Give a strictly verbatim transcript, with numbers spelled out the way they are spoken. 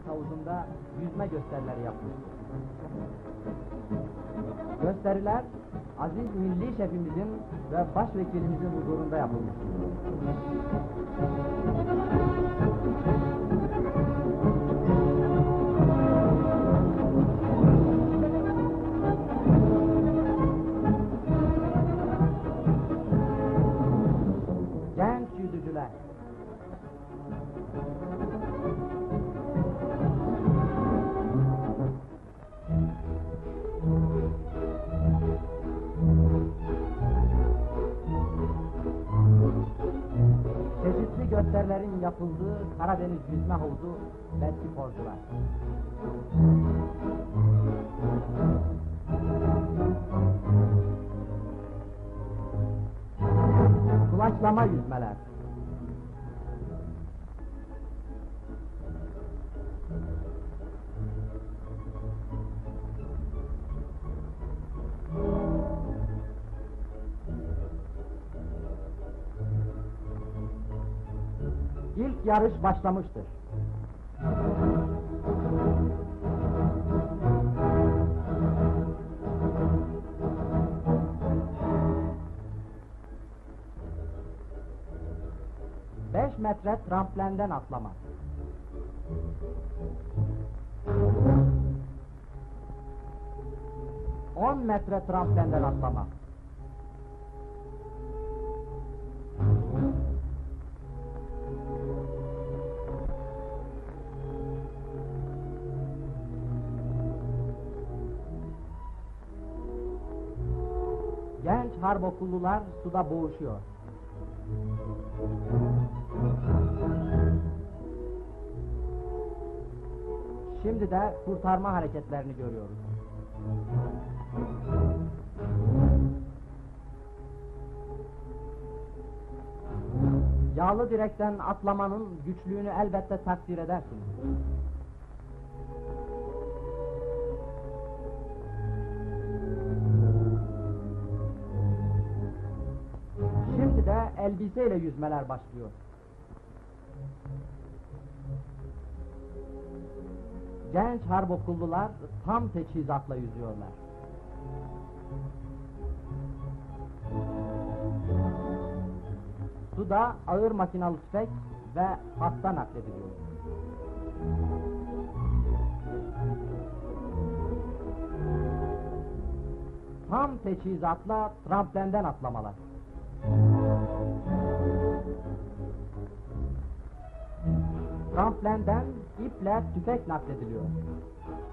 havuzunda yüzme gösterileri yapmıştır. Gösteriler, aziz milli şefimizin ve başvekilimizin huzurunda yapılmıştır. Genç yüzücüler, çeşitli gösterilerin yapıldığı Karadeniz Yüzme Havuzu ve sporcular. Kulaçlama yüzmeler. İlk yarış başlamıştır. Beş metre tramplenden atlama. On metre tramplenden atlama. Genç harp okullular suda boğuşuyor. Şimdi de kurtarma hareketlerini görüyoruz. Yağlı direkten atlamanın güçlüğünü elbette takdir edersiniz. Şimdi de elbiseyle yüzmeler başlıyor. Genç harp okullular tam teçhizatla yüzüyorlar. Suda ağır makinalı tüfek ve hasta naklediliyor. Tam teçhizatla tramplenden atlamalar. Tramplenden iple tüfek naklediliyor.